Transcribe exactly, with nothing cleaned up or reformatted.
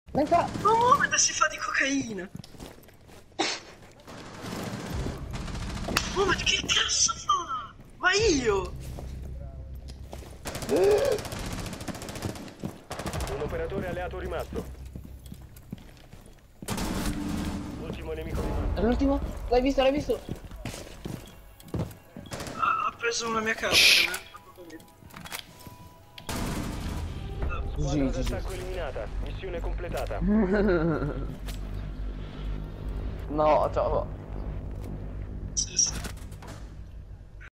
Venga! Ma muovete, si fa di cocaina! Oh, ma che cazzo fa? Ma io! Un operatore alleato rimasto. Ultimo nemico rimasto. L'ultimo? L'hai visto, l'hai visto? Ha, ha preso una mia carta. che mi ha fatto vedere. Squadra Sì, sì, sì. d'attacco eliminata. Missione completata. No, ciao.